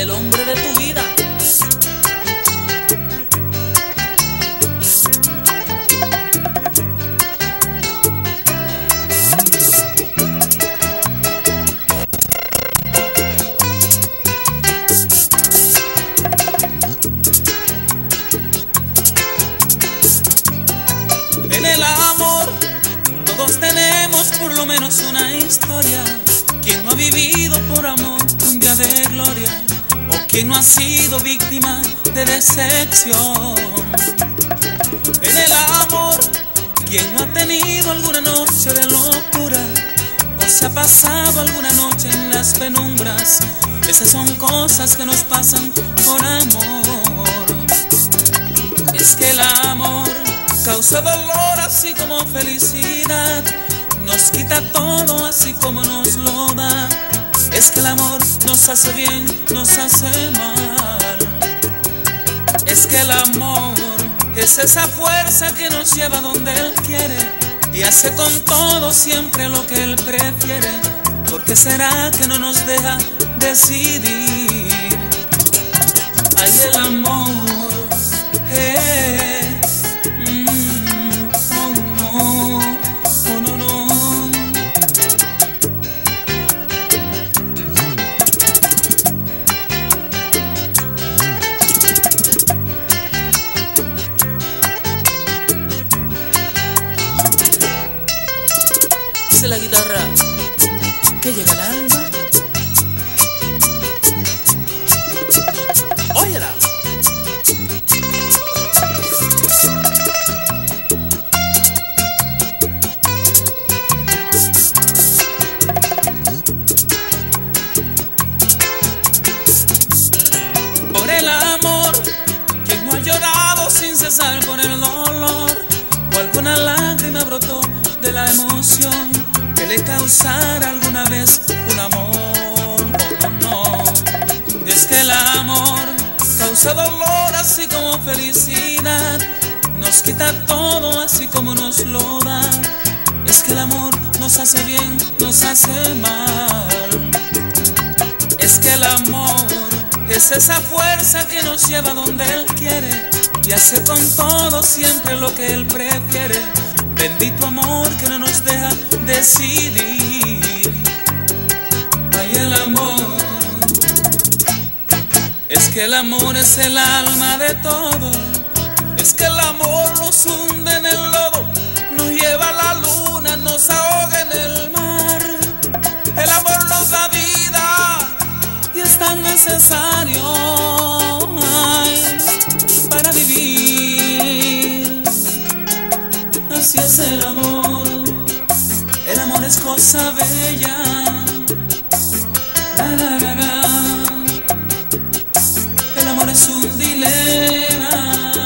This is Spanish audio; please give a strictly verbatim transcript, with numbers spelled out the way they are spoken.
el hombre de tu vida. En el amor todos tenemos por lo menos una historia. ¿Quién no ha vivido por amor un día de gloria? ¿O quién no ha sido víctima de decepción? En el amor, ¿quién no ha tenido alguna noche de locura? ¿O se ha pasado alguna noche en las penumbras? Esas son cosas que nos pasan por amor. Es que el amor causa dolor así como felicidad, nos quita todo así como nos lo da. Es que el amor nos hace bien, nos hace mal. Es que el amor es esa fuerza que nos lleva donde Él quiere y hace con todo siempre lo que Él prefiere. ¿Por qué será que no nos deja decidir? Ay, el amor, eh. La guitarra que llega al alma. Óyela. Por el amor, quien no ha llorado sin cesar por el dolor, o alguna lágrima brotó de la emoción que le causara alguna vez un amor. Oh, no, no. Es que el amor causa dolor así como felicidad, nos quita todo así como nos lo da. Es que el amor nos hace bien, nos hace mal. Es que el amor es esa fuerza que nos lleva donde Él quiere y hace con todo siempre lo que Él prefiere. Bendito amor que no nos deja decidir. Ay, el amor. Es que el amor es el alma de todo. Es que el amor nos hunde en el lodo, nos lleva a la luna, nos ahoga en el mar. El amor nos da vida y es tan necesario, ay, para vivir. Así es el amor, el amor es cosa bella. La, la, la, la. El amor es un dilema.